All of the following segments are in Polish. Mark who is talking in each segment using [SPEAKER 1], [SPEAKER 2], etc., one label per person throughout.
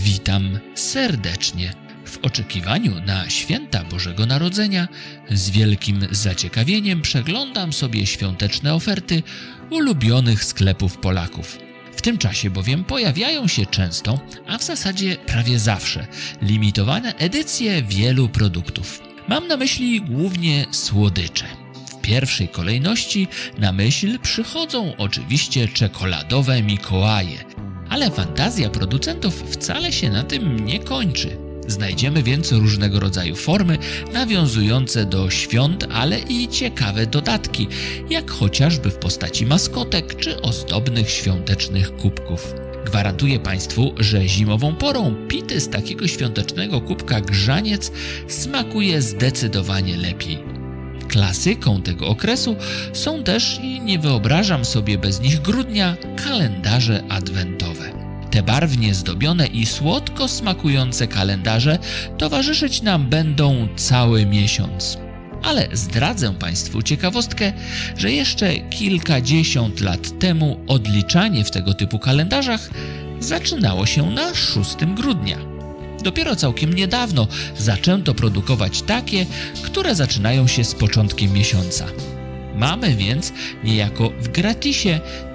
[SPEAKER 1] Witam serdecznie. W oczekiwaniu na święta Bożego Narodzenia z wielkim zaciekawieniem przeglądam sobie świąteczne oferty ulubionych sklepów Polaków. W tym czasie bowiem pojawiają się często, a w zasadzie prawie zawsze, limitowane edycje wielu produktów. Mam na myśli głównie słodycze. W pierwszej kolejności na myśl przychodzą oczywiście czekoladowe Mikołaje, ale fantazja producentów wcale się na tym nie kończy. Znajdziemy więc różnego rodzaju formy nawiązujące do świąt, ale i ciekawe dodatki, jak chociażby w postaci maskotek czy ozdobnych świątecznych kubków. Gwarantuję Państwu, że zimową porą pity z takiego świątecznego kubka grzaniec smakuje zdecydowanie lepiej. Klasyką tego okresu są też, i nie wyobrażam sobie bez nich grudnia, kalendarze adwentowe. Te barwnie zdobione i słodko smakujące kalendarze towarzyszyć nam będą cały miesiąc. Ale zdradzę Państwu ciekawostkę, że jeszcze kilkadziesiąt lat temu odliczanie w tego typu kalendarzach zaczynało się na 6 grudnia. Dopiero całkiem niedawno zaczęto produkować takie, które zaczynają się z początkiem miesiąca. Mamy więc niejako w gratisie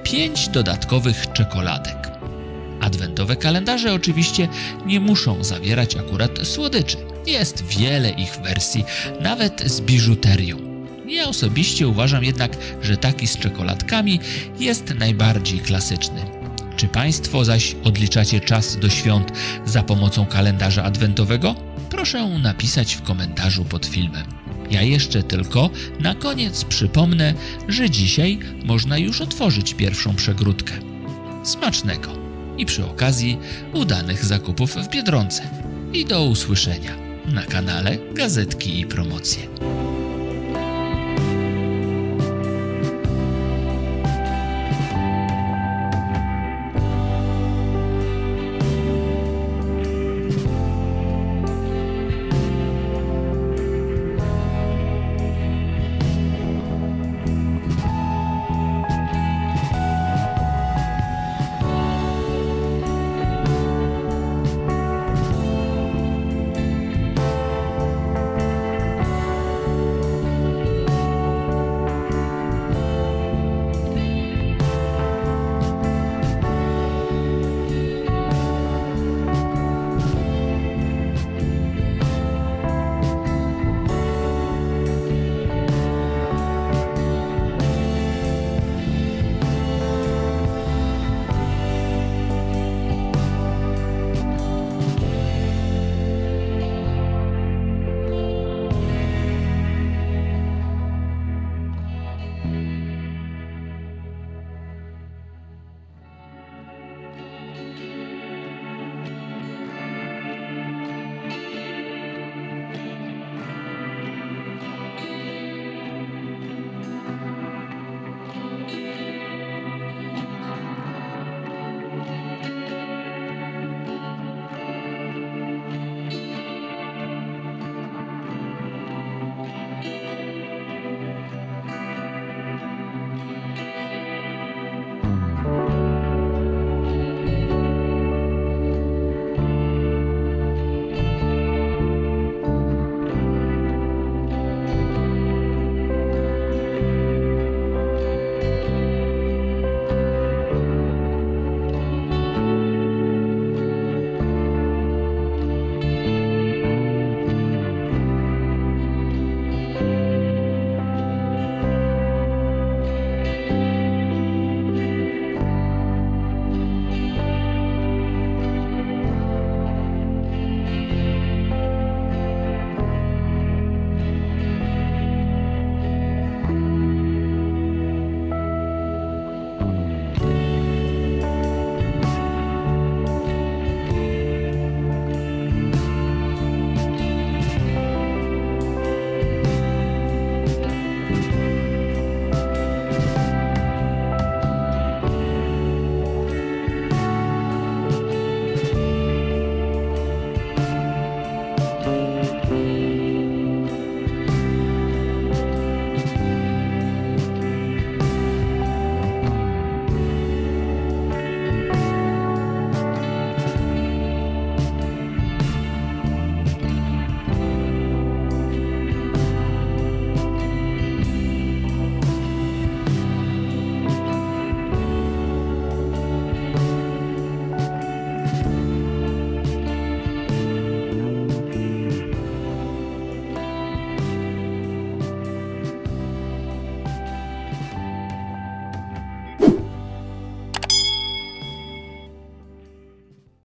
[SPEAKER 1] 5 dodatkowych czekoladek. Adwentowe kalendarze oczywiście nie muszą zawierać akurat słodyczy. Jest wiele ich wersji, nawet z biżuterią. Ja osobiście uważam jednak, że taki z czekoladkami jest najbardziej klasyczny. Czy Państwo zaś odliczacie czas do świąt za pomocą kalendarza adwentowego? Proszę napisać w komentarzu pod filmem. Ja jeszcze tylko na koniec przypomnę, że dzisiaj można już otworzyć pierwszą przegródkę. Smacznego! I przy okazji udanych zakupów w Biedronce. I do usłyszenia na kanale Gazetki i Promocje.